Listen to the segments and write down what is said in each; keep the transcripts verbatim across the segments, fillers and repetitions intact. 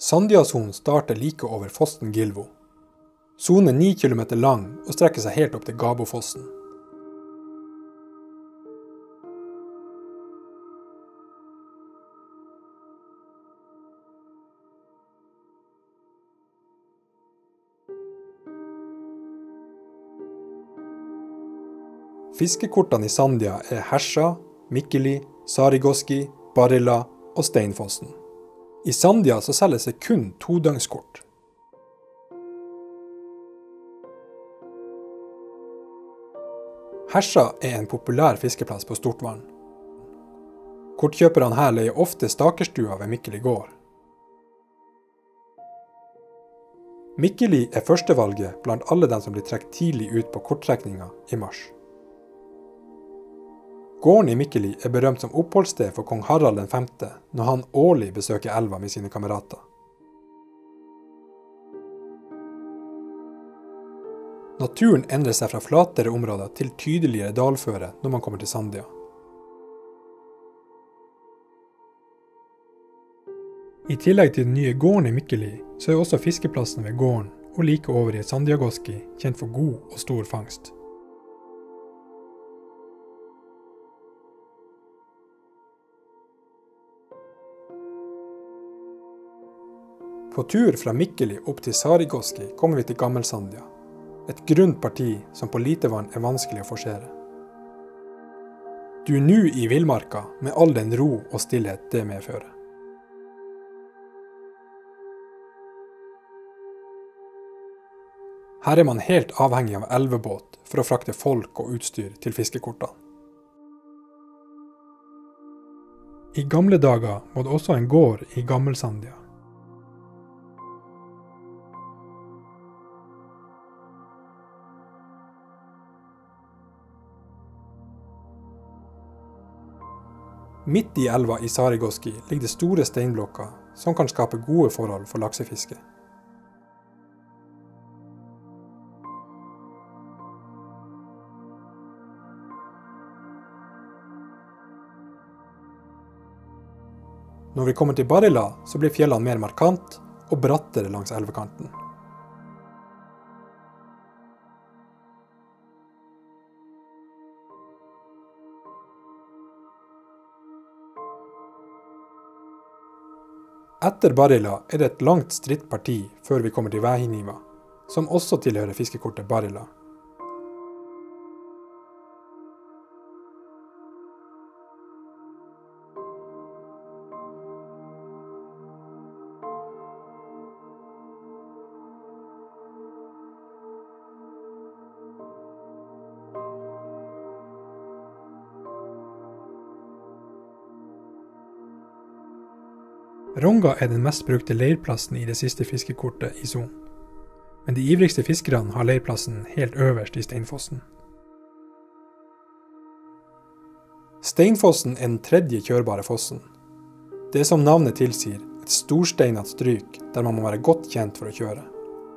Sandia-sonen starter like over fossen Gilvo. Sonen er ni kilometer lang og strekker seg helt opp til Gabofossen. Fiskekortene i Sandia er Hersa, Mikkeli, Saarigoski, Barilla og Steinfossen. I Sandia så selges det kun todøgnskort. Hersa er en populær fiskeplass på Stortvann. Kortkjøperne her leier ofte stakerstua ved Mikkeli gård. Mikkeli er førstevalget blant alle dem som blir trukket tidlig ut på korttrekninga i mars. Gården i Mikkeli er berømt som oppholdssted for kong Harald den femte når han årlig besøker elva med sine kamerater. Naturen endrer seg fra flatere områder til tydeligere dalføre når man kommer til Sandia. I tillegg til den nye gården i Mikkeli, så er også fiskeplassen ved gården og like over i Sandiagoski kjent for god og stor fangst. På tur fra Mikkeli opp til Saarigoski kommer vi til Gammelsandia, et grunt parti som på lite vann er vanskelig å forsere. Du er nå i villmarka med all den ro og stillhet det medfører. Her er man helt avhengig av elvebåt for å frakte folk og utstyr til fiskekortene. I gamle dager var det også en gård i Gammelsandia. Midt i elva i Saarigoski ligger det store steinblokker som kan skape gode forhold for laksefiske. Når vi kommer til Barilla, så blir fjellene mer markant og brattere langs elvekanten. Etter Barilla er det et langt stritt parti før vi kommer til Vähiniva, som også tilhører fiskekortet Barilla. Ronga er den mest brukte leirplassen i det siste fiskekortet i sonen. Men de ivrigste fiskerne har leirplassen helt øverst i Steinfossen. Steinfossen er den tredje kjørbare fossen. Det er som navnet tilsier et storsteinat stryk der man må være godt kjent for å kjøre.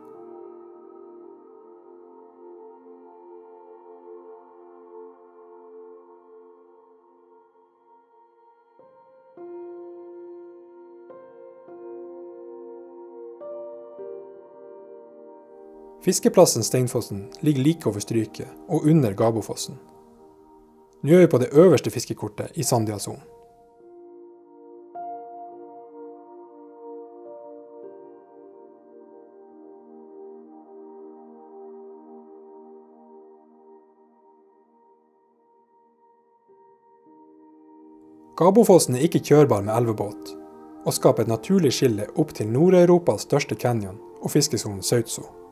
Fiskeplassen Steinfossen ligger like over stryket og under Gabofossen. Nå er vi på det øverste fiskekortet i Sandia-sonen. Gabofossen er ikke kjørbar med elvebåt, og skaper et naturlig skille opp til Nord-Europas største canyon og fiskesonen Sautso.